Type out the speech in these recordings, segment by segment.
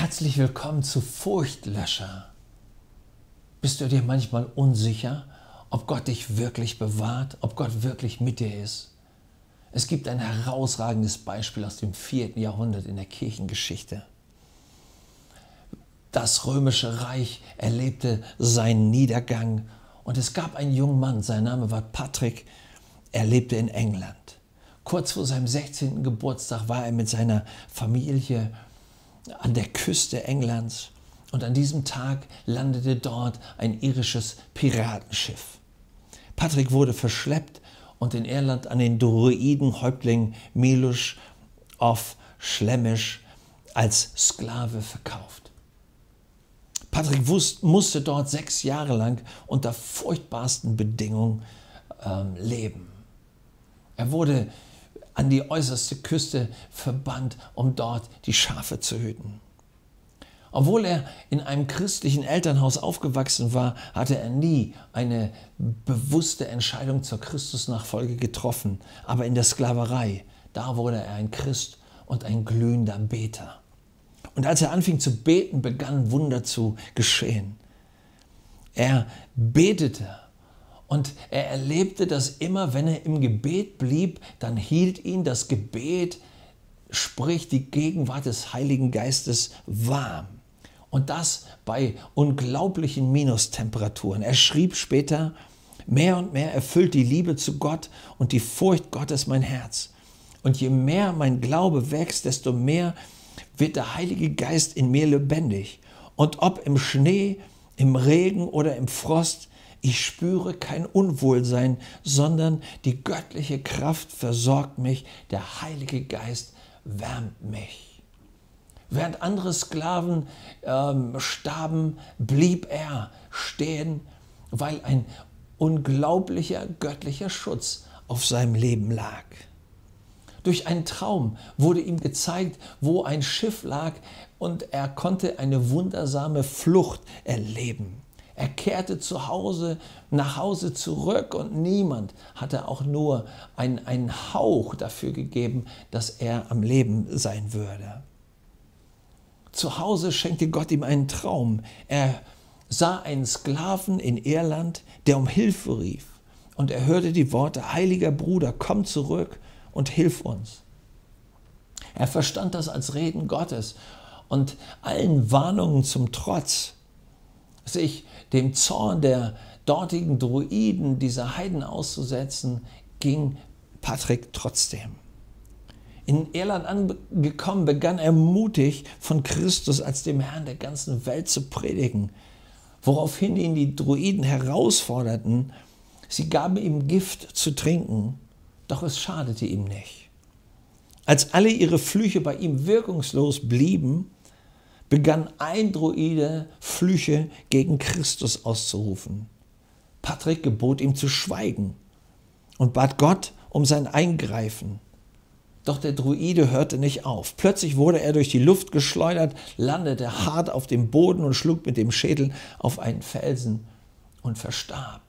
Herzlich willkommen zu Furchtlöscher. Bist du dir manchmal unsicher, ob Gott dich wirklich bewahrt, ob Gott wirklich mit dir ist? Es gibt ein herausragendes Beispiel aus dem 4. Jahrhundert in der Kirchengeschichte. Das römische Reich erlebte seinen Niedergang und es gab einen jungen Mann, sein Name war Patrick, er lebte in England. Kurz vor seinem 16. Geburtstag war er mit seiner Familie an der Küste Englands und an diesem Tag landete dort ein irisches Piratenschiff. Patrick wurde verschleppt und in Irland an den Druidenhäuptling Miloš of Slemish als Sklave verkauft. Patrick musste dort 6 Jahre lang unter furchtbarsten Bedingungen leben. Er wurde an die äußerste Küste verbannt, um dort die Schafe zu hüten. Obwohl er in einem christlichen Elternhaus aufgewachsen war, hatte er nie eine bewusste Entscheidung zur Christusnachfolge getroffen. Aber in der Sklaverei, da wurde er ein Christ und ein glühender Beter. Und als er anfing zu beten, begannen Wunder zu geschehen. Er betete. Und er erlebte, dass immer, wenn er im Gebet blieb, dann hielt ihn das Gebet, sprich die Gegenwart des Heiligen Geistes, warm. Und das bei unglaublichen Minustemperaturen. Er schrieb später, mehr und mehr erfüllt die Liebe zu Gott und die Furcht Gottes mein Herz. Und je mehr mein Glaube wächst, desto mehr wird der Heilige Geist in mir lebendig. Und ob im Schnee, im Regen oder im Frost, ich spüre kein Unwohlsein, sondern die göttliche Kraft versorgt mich, der Heilige Geist wärmt mich. Während andere Sklaven starben, blieb er stehen, weil ein unglaublicher göttlicher Schutz auf seinem Leben lag. Durch einen Traum wurde ihm gezeigt, wo ein Schiff lag, und er konnte eine wundersame Flucht erleben. Er kehrte nach Hause zurück und niemand hatte auch nur einen Hauch dafür gegeben, dass er am Leben sein würde. Zu Hause schenkte Gott ihm einen Traum. Er sah einen Sklaven in Irland, der um Hilfe rief. Und er hörte die Worte: Heiliger Bruder, komm zurück und hilf uns. Er verstand das als Reden Gottes und allen Warnungen zum Trotz, sich dem Zorn der dortigen Druiden, dieser Heiden auszusetzen, ging Patrick trotzdem. In Irland angekommen, begann er mutig von Christus als dem Herrn der ganzen Welt zu predigen, woraufhin ihn die Druiden herausforderten. Sie gaben ihm Gift zu trinken, doch es schadete ihm nicht. Als alle ihre Flüche bei ihm wirkungslos blieben, begann ein Druide Flüche gegen Christus auszurufen. Patrick gebot ihm zu schweigen und bat Gott um sein Eingreifen. Doch der Druide hörte nicht auf. Plötzlich wurde er durch die Luft geschleudert, landete hart auf dem Boden und schlug mit dem Schädel auf einen Felsen und verstarb.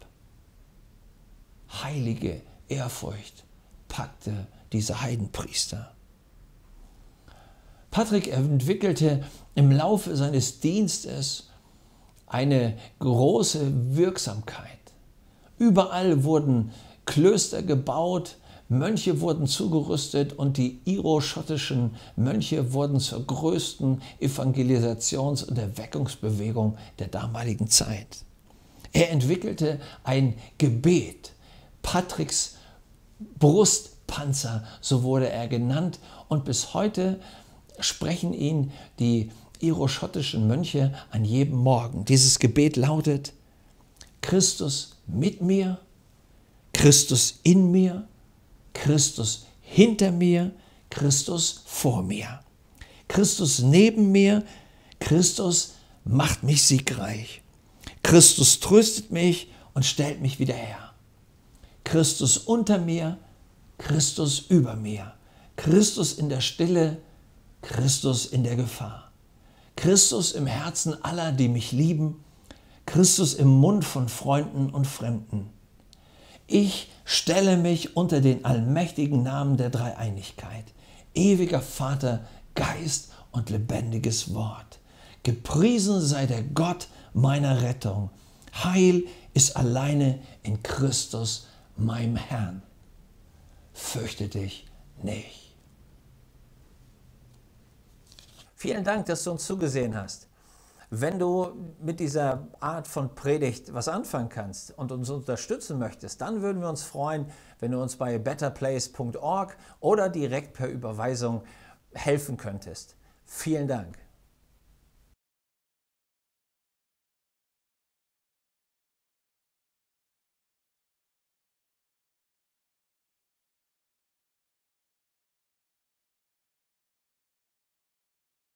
Heilige Ehrfurcht packte diese Heidenpriester. Patrick entwickelte im Laufe seines Dienstes eine große Wirksamkeit. Überall wurden Klöster gebaut, Mönche wurden zugerüstet und die iroschottischen Mönche wurden zur größten Evangelisations- und Erweckungsbewegung der damaligen Zeit. Er entwickelte ein Gebet, Patricks Brustpanzer, so wurde er genannt, und bis heute sprechen ihn die iroschottischen Mönche an jedem Morgen. Dieses Gebet lautet: Christus mit mir, Christus in mir, Christus hinter mir, Christus vor mir. Christus neben mir, Christus macht mich siegreich. Christus tröstet mich und stellt mich wieder her. Christus unter mir, Christus über mir. Christus in der Stille, Christus in der Gefahr. Christus im Herzen aller, die mich lieben. Christus im Mund von Freunden und Fremden. Ich stelle mich unter den allmächtigen Namen der Dreieinigkeit. Ewiger Vater, Geist und lebendiges Wort. Gepriesen sei der Gott meiner Rettung. Heil ist alleine in Christus, meinem Herrn. Fürchte dich nicht. Vielen Dank, dass du uns zugesehen hast. Wenn du mit dieser Art von Predigt was anfangen kannst und uns unterstützen möchtest, dann würden wir uns freuen, wenn du uns bei betterplace.org oder direkt per Überweisung helfen könntest. Vielen Dank.